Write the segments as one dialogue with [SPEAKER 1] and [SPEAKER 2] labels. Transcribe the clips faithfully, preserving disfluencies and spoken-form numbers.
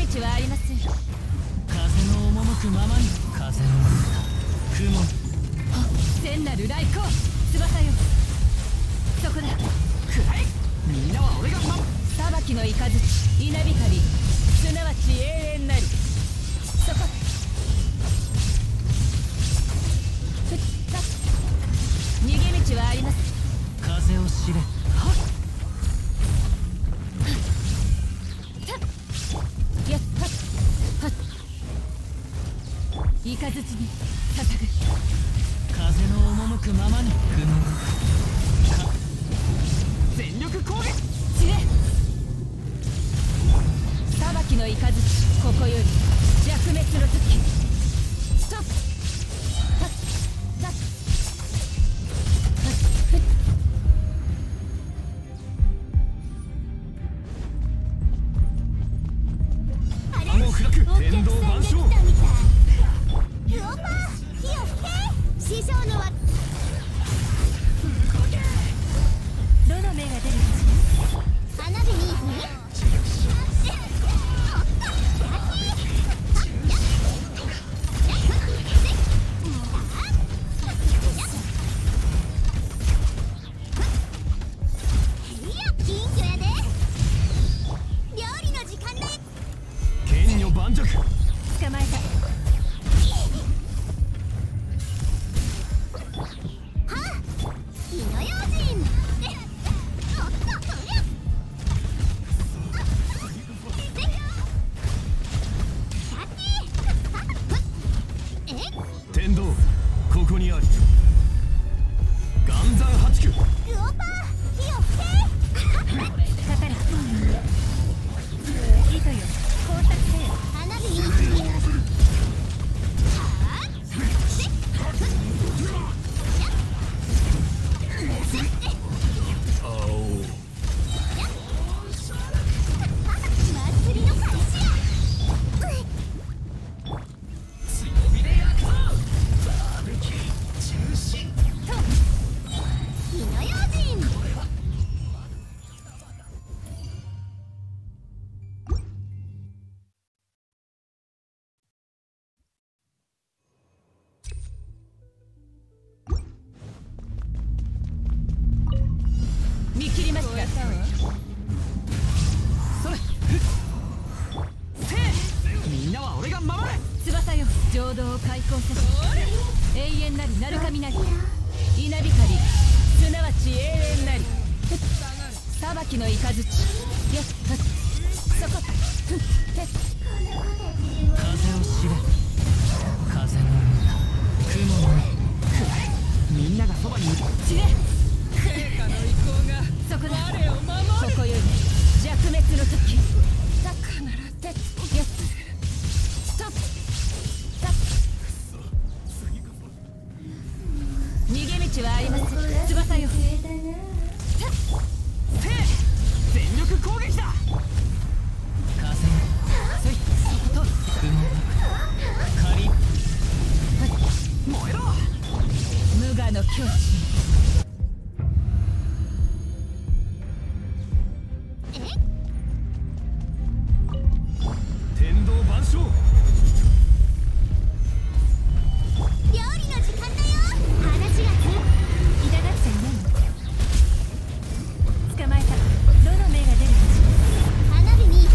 [SPEAKER 1] 道はありません。
[SPEAKER 2] 風の赴くままに風の雲。
[SPEAKER 1] 聖なる雷光翼よ。そこだ。
[SPEAKER 2] くらえ。みんなは俺が守る。
[SPEAKER 1] 裁きの雷稲光すなわち永遠なり。そこふった逃げ道はあります。
[SPEAKER 2] 風を知れ。
[SPEAKER 1] はっやっはっはっ雷に捧ぐ。
[SPEAKER 2] 風の赴くままに雲。全力攻撃。
[SPEAKER 1] 散れ。裁きの雷ここより弱滅の時。ストップ。はっはっはっふっ。
[SPEAKER 2] あの開く天道万象。
[SPEAKER 3] ウオパー火を吹け。師匠のは
[SPEAKER 1] どの目が出る
[SPEAKER 3] 花火に金魚やで。料理の時間だよ。
[SPEAKER 2] 剣女盤石。
[SPEAKER 1] 捕まえた。
[SPEAKER 3] 火の用心。
[SPEAKER 2] 天道ここにあり。岩山八九。
[SPEAKER 3] ウオパー火を吹け。
[SPEAKER 1] かかれ。糸よ工作せよ。
[SPEAKER 3] 花火に祭りの開始や。火の用心。
[SPEAKER 1] 見切りました。
[SPEAKER 2] それ。せい。みんなは俺が守れ。
[SPEAKER 1] 翼よ浄土を開口せし。永遠なり鳴神なり稲光すなわち永遠なり。裁きの雷やっはっそこふっへっ。
[SPEAKER 2] 風を知れ。風の雲のみんながそばにいる。
[SPEAKER 1] 散れ。
[SPEAKER 4] 陛下の意向が
[SPEAKER 1] そこだ。
[SPEAKER 4] 我を守る。
[SPEAKER 1] ここより弱滅の時。
[SPEAKER 4] だから
[SPEAKER 1] てっやっストップタッ逃げ道はあります。翼よ。
[SPEAKER 2] せい。全力攻撃だ。風そいそこと雲仮。燃えろ。
[SPEAKER 1] 無我の境地。
[SPEAKER 2] 天道万象。
[SPEAKER 3] 料理の時間だよ。話がつ
[SPEAKER 1] 痛がっちゃいないの。捕まえた。どの目が出る
[SPEAKER 3] 花火に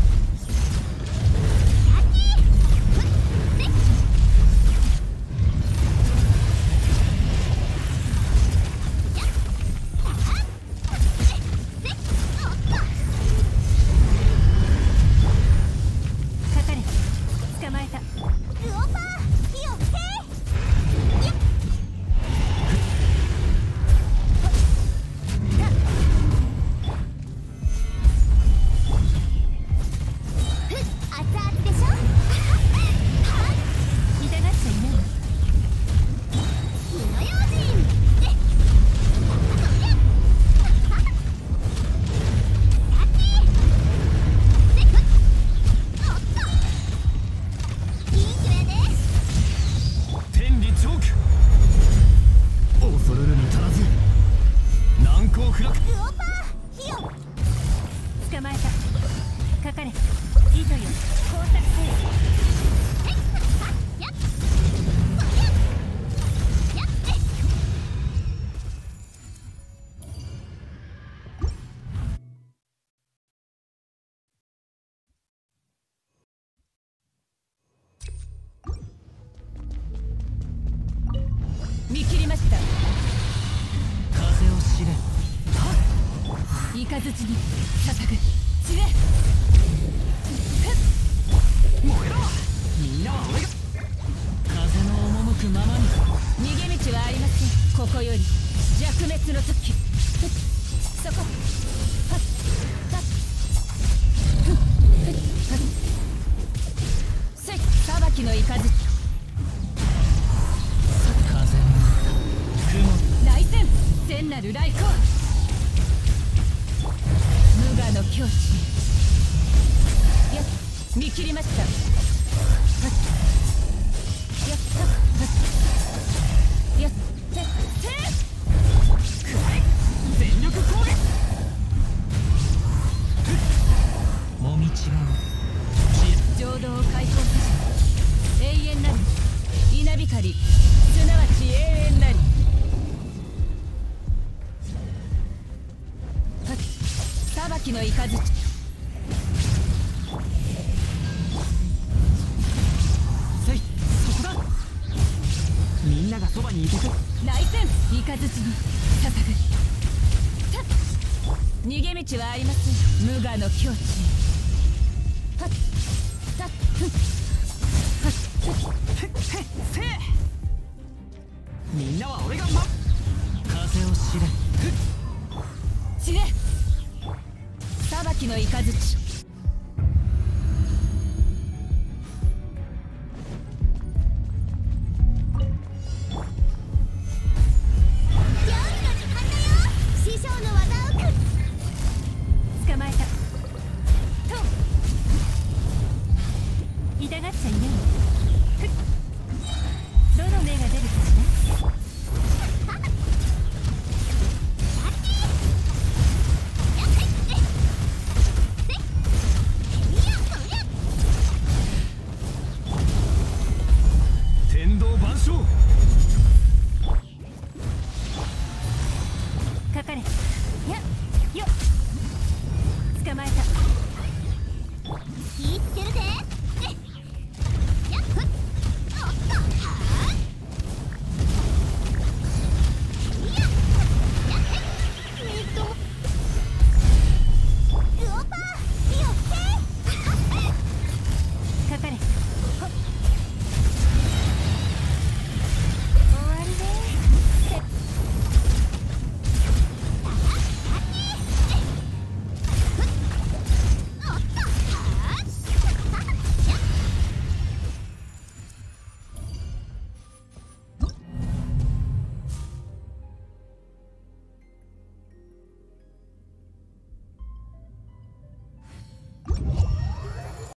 [SPEAKER 1] かかれ。捕まえた。
[SPEAKER 3] ウオパー火を吹け。熱々でしょ。
[SPEAKER 1] 痛がっちゃいないの。
[SPEAKER 3] 火の用心。金魚やで。
[SPEAKER 2] 天理チョーク。恐るるに足らず難攻不落。
[SPEAKER 3] ウオパー火を
[SPEAKER 1] 捕まえた。かかれ。糸よました。
[SPEAKER 2] 風を知れ。
[SPEAKER 1] イカズチに捧ぐ知れ。
[SPEAKER 2] 燃えろ。みんなは俺が風の赴くままに。
[SPEAKER 1] 逃げ道はありません。ここより弱滅の時。そこ。はっはっふっふっはっせい。裁きのイカズチ。
[SPEAKER 2] 風の雲。
[SPEAKER 1] 来戦千なる来光。無我の境地。やっ見切りました。はっやったはっやってて
[SPEAKER 2] 全力攻撃。もみ違う
[SPEAKER 1] 浄土を解放させ永遠なる稲光すなわち永遠なり。はっ裁きのイカズチ。
[SPEAKER 2] せい、そこだ。みんながそばにいてく。
[SPEAKER 1] 来戦イカズチに捧ぐ。たっ逃げ道はありません。無我の境地。はったっふっはっふっ
[SPEAKER 2] へっせい。みんなは俺がま風を知れ。
[SPEAKER 1] 知れ。裁きのイカズチ。
[SPEAKER 3] 料理の時間だよ。師匠の技をく
[SPEAKER 1] 捕まえた。と痛がっちゃいない。ふっどの目が出るかしら。
[SPEAKER 2] 天道万象。
[SPEAKER 1] かかれ。